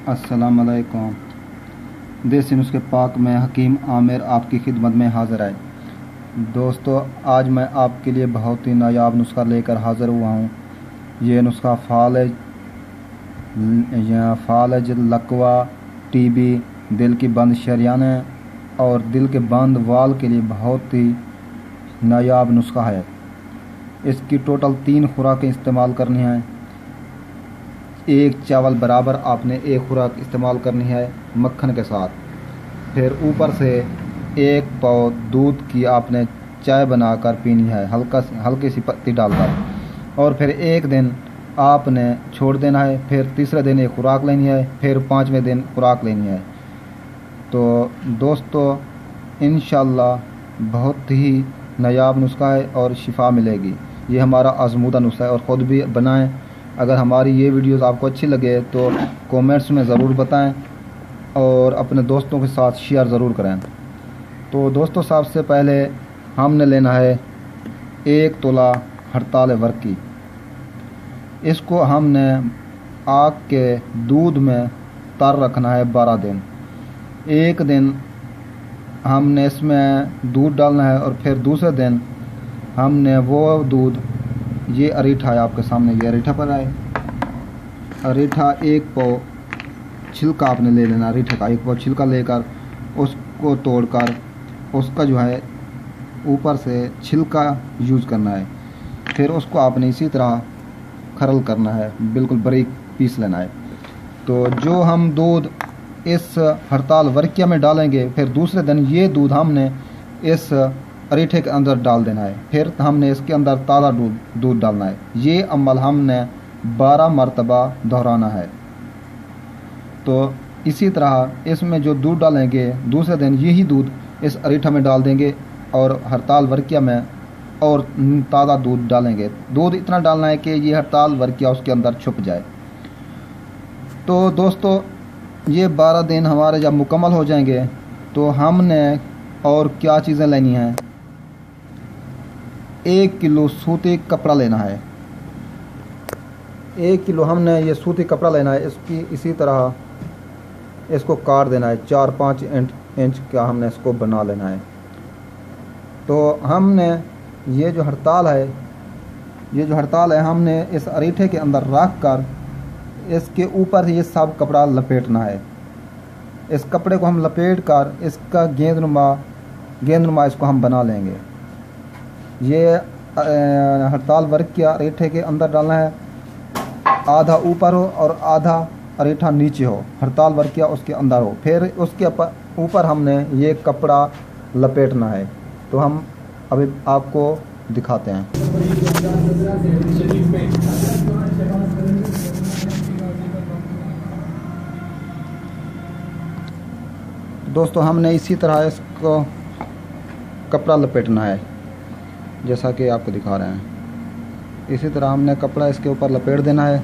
अस्सलाम वालेकुम। देसी नुस्खे पाक में हकीम आमिर आपकी खिदमत में हाज़िर है। दोस्तों, आज मैं आपके लिए बहुत ही नायाब नुस्खा लेकर हाज़िर हुआ हूँ। ये नुस्खा फालज, लकवा, टीबी, दिल की बंद शरियाने और दिल के बंद वाल के लिए बहुत ही नायाब नुस्खा है। इसकी टोटल 3 खुराकें इस्तेमाल करनी हैं। एक चावल बराबर आपने एक खुराक इस्तेमाल करनी है मक्खन के साथ। फिर ऊपर से 1 पाव दूध की आपने चाय बनाकर पीनी है, हल्की सी पत्ती डालकर। और फिर एक दिन आपने छोड़ देना है। फिर तीसरे दिन एक खुराक लेनी है, फिर 5वें दिन खुराक लेनी है। तो दोस्तों, इंशाल्लाह बहुत ही नायाब नुस्खा है और शिफा मिलेगी। ये हमारा आजमूदा नुस्खा है और ख़ुद भी बनाएं। अगर हमारी ये वीडियोस आपको अच्छी लगे तो कमेंट्स में ज़रूर बताएं और अपने दोस्तों के साथ शेयर ज़रूर करें। तो दोस्तों, सबसे पहले हमने लेना है 1 तोला हड़ताल वर्की। इसको हमने आग के दूध में तर रखना है 12 दिन। एक दिन हमने इसमें दूध डालना है और फिर दूसरे दिन हमने वो दूध, ये अरीठा है आपके सामने, ये अरीठा पर है। अरीठा 1 पाव छिलका आपने ले लेना। अरीठे का 1 पाव छिलका लेकर उसको तोड़कर उसका जो है ऊपर से छिलका यूज़ करना है। फिर उसको आपने इसी तरह खरल करना है, बिल्कुल बारीक पीस लेना है। तो जो हम दूध इस हड़ताल वर्किया में डालेंगे, फिर दूसरे दिन ये दूध हमने इस अरीठे के अंदर डाल देना है। फिर हमने इसके अंदर ताज़ा दूध डालना है। ये अमल हमने 12 मरतबा दोहराना है। तो इसी तरह इसमें जो दूध डालेंगे, दूसरे दिन यही दूध इस अरीठा में डाल देंगे और हड़ताल वर्किया में और ताज़ा दूध डालेंगे। दूध इतना डालना है कि ये हड़ताल वर्किया उसके अंदर छुप जाए। तो दोस्तों, ये 12 दिन हमारे जब मुकम्मल हो जाएंगे तो हमने और क्या चीज़ें लेनी हैं। 1 किलो सूती कपड़ा लेना है। 1 किलो हमने ये सूती कपड़ा लेना है। इसकी इसी तरह इसको काट देना है। 4-5 इंच का हमने इसको बना लेना है। तो हमने ये जो हड़ताल है हमने इस अरीठे के अंदर रख कर इसके ऊपर ये सब कपड़ा लपेटना है। इस कपड़े को हम लपेट कर इसका गेंदनुमा इसको हम बना लेंगे। ये हड़ताल वर्किया अरीठे के अंदर डालना है। आधा ऊपर हो और आधा अरीठा नीचे हो, हड़ताल वर्किया उसके अंदर हो। फिर उसके ऊपर हमने ये कपड़ा लपेटना है। तो हम अभी आपको दिखाते हैं। दोस्तों, हमने इसी तरह इसको कपड़ा लपेटना है, जैसा कि आपको दिखा रहे हैं। इसी तरह हमने कपड़ा इसके ऊपर लपेट देना है।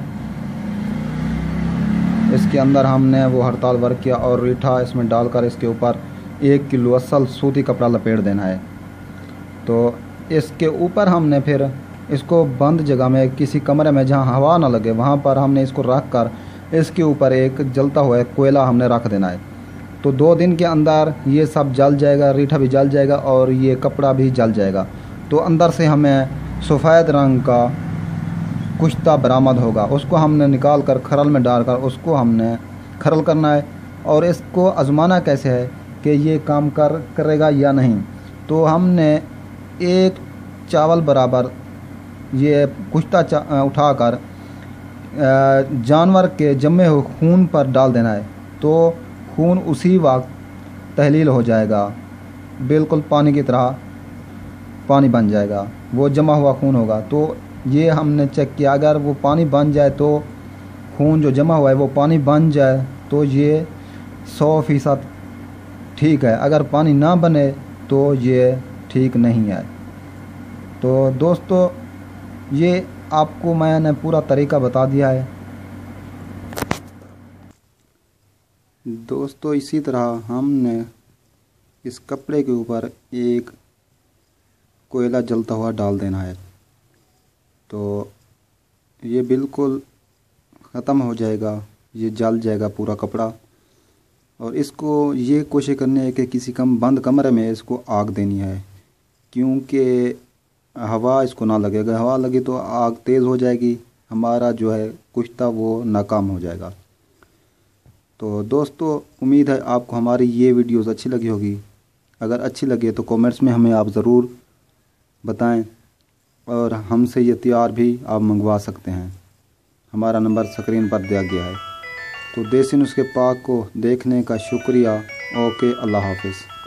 इसके अंदर हमने वो हड़ताल वर्किया और रीठा इसमें डालकर इसके ऊपर 1 किलो असल सूती कपड़ा लपेट देना है। तो इसके ऊपर हमने फिर इसको बंद जगह में, किसी कमरे में जहाँ हवा ना लगे, वहाँ पर हमने इसको रख कर इसके ऊपर एक जलता हुआ कोयला हमने रख देना है। तो 2 दिन के अंदर ये सब जल जाएगा, रीठा भी जल जाएगा और ये कपड़ा भी जल जाएगा। तो अंदर से हमें सफ़ेद रंग का कुश्ता बरामद होगा। उसको हमने निकाल कर खरल में डालकर उसको हमने खरल करना है। और इसको आजमाना कैसे है कि ये काम करेगा या नहीं। तो हमने 1 चावल बराबर ये कुश्ता उठाकर जानवर के जमे हुए खून पर डाल देना है। तो खून उसी वक्त तहलील हो जाएगा, बिल्कुल पानी की तरह पानी बन जाएगा। वो जमा हुआ खून होगा। तो ये हमने चेक किया, अगर वो पानी बन जाए, तो खून जो जमा हुआ है वो पानी बन जाए तो ये 100% ठीक है। अगर पानी ना बने तो ये ठीक नहीं है। तो दोस्तों, ये आपको मैंने पूरा तरीका बता दिया है। दोस्तों, इसी तरह हमने इस कपड़े के ऊपर एक कोयला जलता हुआ डाल देना है। तो ये बिल्कुल ख़त्म हो जाएगा ये जल जाएगा पूरा कपड़ा। और इसको ये कोशिश करनी है कि किसी बंद कमरे में इसको आग देनी है, क्योंकि हवा इसको ना लगेगा। हवा लगी तो आग तेज़ हो जाएगी, हमारा जो है कुश्ता वो नाकाम हो जाएगा। तो दोस्तों, उम्मीद है आपको हमारी ये वीडियोस अच्छी लगी होगी। अगर अच्छी लगे तो कमेंट्स में हमें आप ज़रूर बताएं, और हमसे ये तैयार भी आप मंगवा सकते हैं। हमारा नंबर स्क्रीन पर दिया गया है। तो देसी नुस्खे पाक को देखने का शुक्रिया। ओके, अल्लाह हाफिज़।